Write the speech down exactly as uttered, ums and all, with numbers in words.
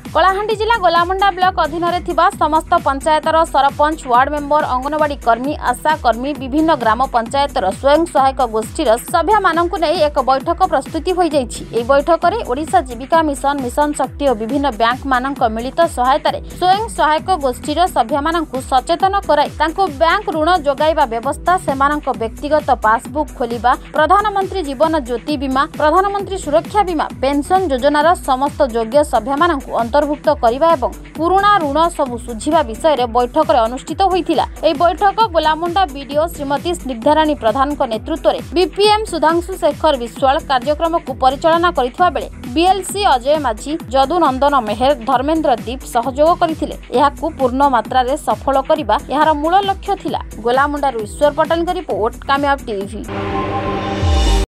कलाहांडी जिला गोलामुंडा ब्लॉक अधीन समस्त पंचायतर सरपंच वार्ड मेंबर अंगनवाड़ी कर्मी आशा कर्मी विभिन्न ग्राम पंचायतर स्वयं सहायक गोष्ठीर सभ्य मानक नहीं एक बैठक प्रस्तुति हो जाइए। बैठक में ओडिशा जीविका मिशन मिशन शक्ति और विभिन्न बैंक मानक मिलित सहायता स्वयं सहायक गोष्ठीर सभ्य मानक सचेतन कराई तांको बैंक ऋण जोगाइबा व्यवस्था सेमानक व्यक्तिगत पासबुक खोलिबा प्रधानमंत्री जीवन ज्योति बीमा प्रधानमंत्री सुरक्षा बीमा पेंशन योजनार समस्त योग्य सभ्य मानक अंतर्भुक्त करने और पुराणा ऋण सबू सुझिबा विषय रे बैठक रे अनुष्ठित होइथिला। एई बैठक गोलामुंडा बीडीओ श्रीमती स्निग्धाराणी प्रधान नेतृत्व में बीपीएम सुधांशु शेखर विश्वाल कार्यक्रम को परिचालना करिथिबा बेले बीएलसी अजय माझी जदू नंदन मेहर धर्मेंद्र दीप सहयोग करथिले। एहाकु पूर्ण मात्रा रे सफल करिबा एहार मूल लक्ष्य थिला। Golamunda Ishwar Patel report Kamyab TV.